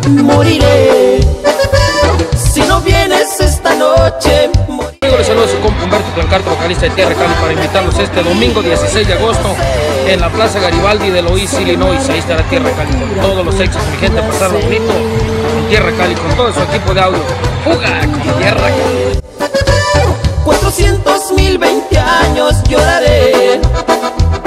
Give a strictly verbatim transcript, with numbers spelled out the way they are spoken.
moriré. Si no vienes esta noche, moriré. Amigos, les saludo a su compa Humberto Plancarto, vocalista de Tierra Cali, para invitarlos este domingo dieciséis de agosto en la Plaza Garibaldi de Louis, Illinois. Ahí estará Tierra Cali con todos los éxitos, mi gente, a pasarlo bonito en Tierra Cali con todo su equipo de audio. ¡Fuga con Tierra Cali! Cuatrocientos mil veinte años lloraré